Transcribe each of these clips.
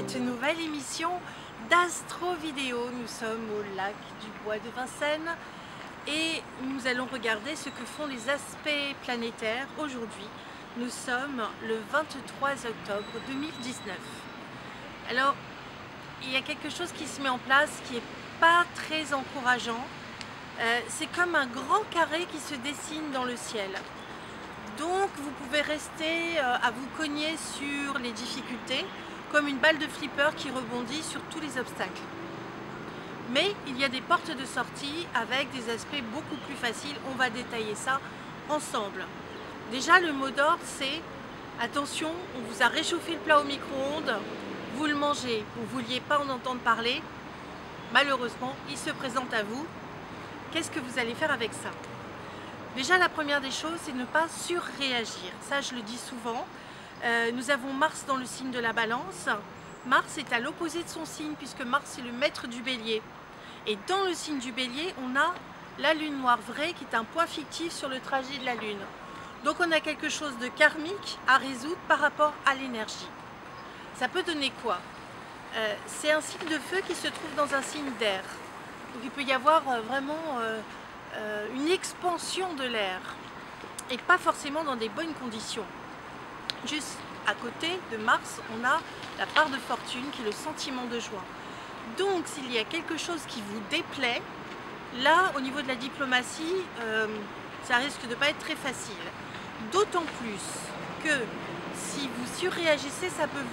cette nouvelle émission d'Astro Vidéo. Nous sommes au lac du Bois de Vincennes et nous allons regarder ce que font les aspects planétaires aujourd'hui. Nous sommes le 23 octobre 2019. Alors, il y a quelque chose qui se met en place qui n'est pas très encourageant. C'est comme un grand carré qui se dessine dans le ciel. Donc vous pouvez rester à vous cogner sur les difficultés, comme une balle de flipper qui rebondit sur tous les obstacles. Mais il y a des portes de sortie avec des aspects beaucoup plus faciles. On va détailler ça ensemble. Déjà, le mot d'ordre, c'est attention, on vous a réchauffé le plat au micro-ondes, vous le mangez, vous ne vouliez pas en entendre parler. Malheureusement, il se présente à vous. Qu'est-ce que vous allez faire avec ça? Déjà, la première des choses, c'est ne pas surréagir. Ça, je le dis souvent. Nous avons Mars dans le signe de la Balance. Mars est à l'opposé de son signe, puisque Mars est le maître du Bélier. Et dans le signe du Bélier, on a la Lune noire vraie, qui est un point fictif sur le trajet de la Lune. Donc, on a quelque chose de karmique à résoudre par rapport à l'énergie. Ça peut donner quoi? C'est un signe de feu qui se trouve dans un signe d'air. Donc, il peut y avoir vraiment une expansion de l'air et pas forcément dans des bonnes conditions. Juste à côté de Mars, on a la part de fortune qui est le sentiment de joie. Donc s'il y a quelque chose qui vous déplaît, là au niveau de la diplomatie, ça risque de ne pas être très facile. D'autant plus que si vous surréagissez, ça peut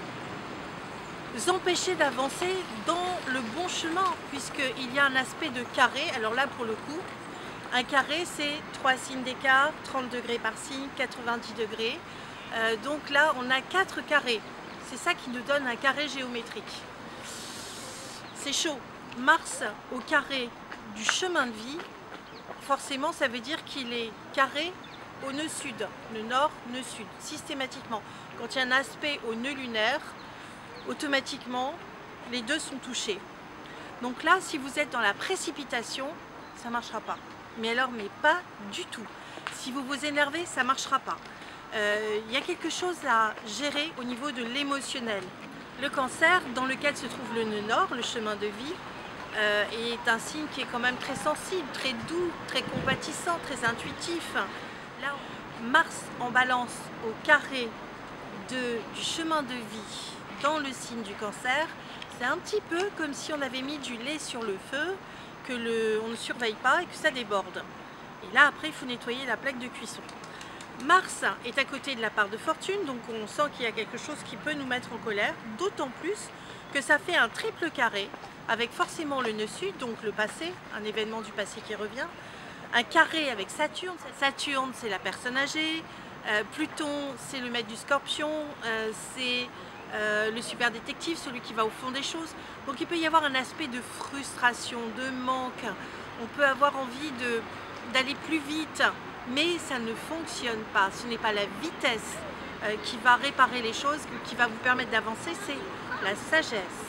vous empêcher d'avancer dans le bon chemin, puisqu'il y a un aspect de carré. Alors là, pour le coup, un carré, c'est 3 signes d'écart, 30 degrés par signe, 90 degrés. Donc là, on a 4 carrés. C'est ça qui nous donne un carré géométrique. C'est chaud. Mars au carré du chemin de vie, forcément, ça veut dire qu'il est carré au nœud sud, le nord, nœud sud, systématiquement. Quand il y a un aspect au nœud lunaire, automatiquement, les deux sont touchés. Donc là, si vous êtes dans la précipitation, ça ne marchera pas. Mais alors, mais pas du tout. Si vous vous énervez, ça ne marchera pas. Il y a quelque chose à gérer au niveau de l'émotionnel. Le Cancer, dans lequel se trouve le nœud nord, le chemin de vie, est un signe qui est quand même très sensible, très doux, très compatissant, très intuitif. Là, Mars en Balance au carré du chemin de vie dans le signe du Cancer, c'est un petit peu comme si on avait mis du lait sur le feu, on ne surveille pas et que ça déborde. Et là, après, il faut nettoyer la plaque de cuisson. Mars est à côté de la part de fortune, donc on sent qu'il y a quelque chose qui peut nous mettre en colère, d'autant plus que ça fait un triple carré, avec forcément le nœud sud, donc le passé, un événement du passé qui revient, un carré avec Saturne. Saturne, c'est la personne âgée, Pluton, c'est le maître du Scorpion, c'est le super détective, celui qui va au fond des choses. Donc il peut y avoir un aspect de frustration, de manque. On peut avoir envie d'aller plus vite, mais ça ne fonctionne pas. Ce n'est pas la vitesse qui va réparer les choses, qui va vous permettre d'avancer, c'est la sagesse.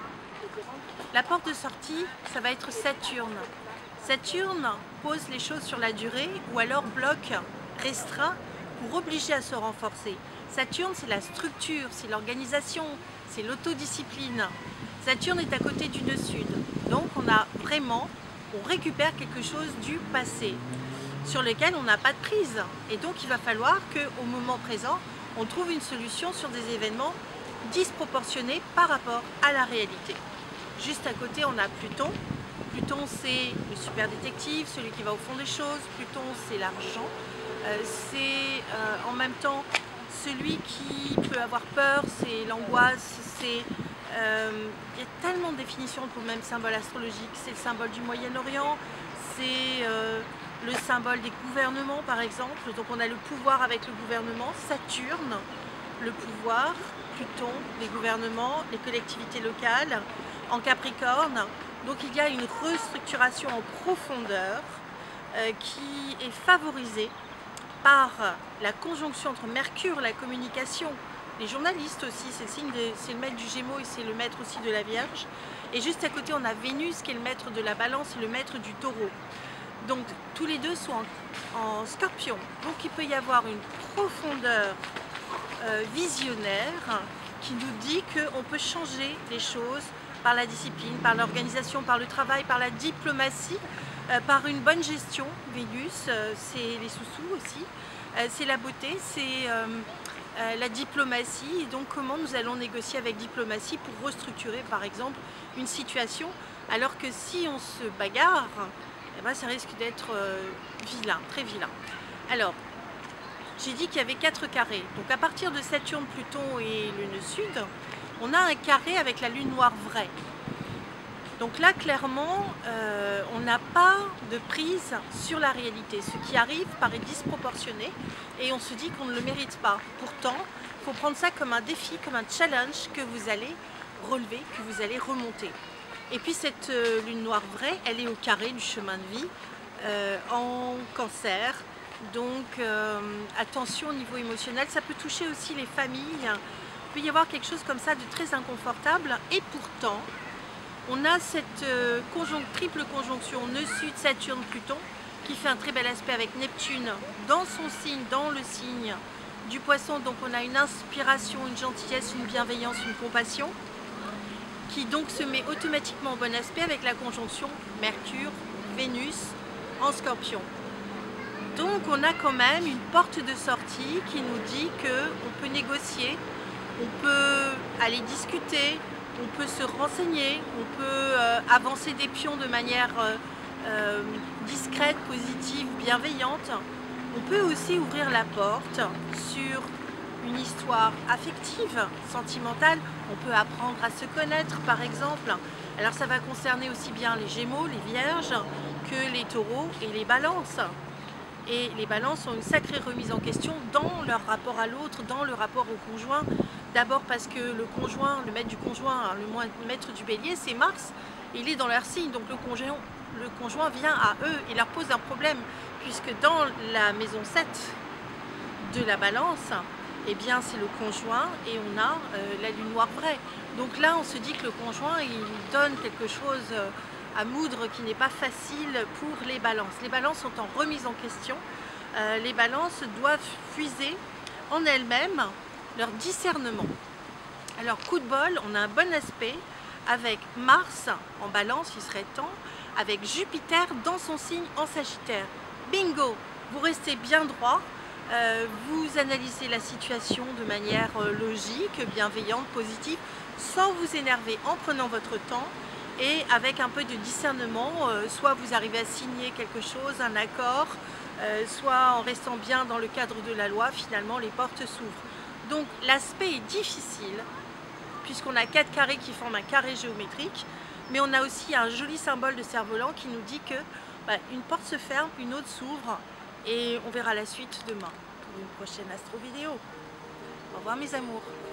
La porte de sortie, ça va être Saturne. Saturne pose les choses sur la durée ou alors bloque, restreint pour obliger à se renforcer. Saturne, c'est la structure, c'est l'organisation, c'est l'autodiscipline. Saturne est à côté du nœud sud. Donc on récupère quelque chose du passé sur lequel on n'a pas de prise. Et donc il va falloir qu'au moment présent, on trouve une solution sur des événements disproportionnés par rapport à la réalité. Juste à côté, on a Pluton. Pluton, c'est le super détective, celui qui va au fond des choses. Pluton, c'est l'argent. C'est en même temps celui qui peut avoir peur, c'est l'angoisse, il y a tellement de définitions pour le même symbole astrologique. C'est le symbole du Moyen-Orient, c'est le symbole des gouvernements par exemple. Donc on a le pouvoir avec le gouvernement, Saturne, le pouvoir, Pluton, les gouvernements, les collectivités locales, en Capricorne. Donc il y a une restructuration en profondeur qui est favorisée par la conjonction entre Mercure, la communication, les journalistes aussi, c'est le maître du Gémeaux et c'est le maître aussi de la Vierge. Et juste à côté, on a Vénus qui est le maître de la Balance et le maître du Taureau. Donc tous les deux sont en Scorpion. Donc il peut y avoir une profondeur visionnaire qui nous dit qu'on peut changer les choses par la discipline, par l'organisation, par le travail, par la diplomatie, par une bonne gestion. Vénus, c'est les sous-sous aussi, c'est la beauté, c'est la diplomatie, et donc comment nous allons négocier avec diplomatie pour restructurer par exemple une situation, alors que si on se bagarre, eh ben, ça risque d'être vilain, très vilain. Alors, j'ai dit qu'il y avait 4 carrés, donc à partir de Saturne, Pluton et Lune Sud, on a un carré avec la Lune noire vraie. Donc là, clairement, on n'a pas de prise sur la réalité. Ce qui arrive paraît disproportionné et on se dit qu'on ne le mérite pas. Pourtant, il faut prendre ça comme un défi, comme un challenge que vous allez relever, que vous allez remonter. Et puis cette lune noire vraie, elle est au carré du chemin de vie, en Cancer. Donc attention au niveau émotionnel, ça peut toucher aussi les familles. Il peut y avoir quelque chose comme ça de très inconfortable et pourtant, on a cette triple conjonction nœud sud, Saturne, Pluton qui fait un très bel aspect avec Neptune dans son signe, dans le signe du Poisson. Donc on a une inspiration, une gentillesse, une bienveillance, une compassion qui donc se met automatiquement en bon aspect avec la conjonction Mercure, Vénus en Scorpion. Donc on a quand même une porte de sortie qui nous dit qu'on peut négocier, on peut aller discuter, on peut se renseigner, on peut avancer des pions de manière discrète, positive, bienveillante. On peut aussi ouvrir la porte sur une histoire affective, sentimentale. On peut apprendre à se connaître par exemple. Alors ça va concerner aussi bien les Gémeaux, les Vierges, que les Taureaux et les Balances. Et les Balances ont une sacrée remise en question dans leur rapport à l'autre, dans le rapport au conjoint. D'abord parce que le conjoint, le maître du conjoint, le maître du Bélier, c'est Mars. Il est dans leur signe, donc le conjoint vient à eux et leur pose un problème. Puisque dans la maison 7 de la Balance, eh bien c'est le conjoint et on a la lune noire vraie. Donc là on se dit que le conjoint il donne quelque chose à moudre qui n'est pas facile pour les balances. Les balances sont en remise en question. Les balances doivent puiser en elles-mêmes leur discernement. Alors coup de bol, on a un bon aspect avec Mars en balance, il serait temps, avec Jupiter dans son signe en Sagittaire. Bingo! Vous restez bien droit, vous analysez la situation de manière logique, bienveillante, positive, sans vous énerver, en prenant votre temps et avec un peu de discernement, soit vous arrivez à signer quelque chose, un accord, soit en restant bien dans le cadre de la loi, finalement les portes s'ouvrent. Donc l'aspect est difficile, puisqu'on a 4 carrés qui forment un carré géométrique, mais on a aussi un joli symbole de cerf-volant qui nous dit que une porte se ferme, une autre s'ouvre, et on verra la suite demain pour une prochaine astro vidéo. Au revoir mes amours.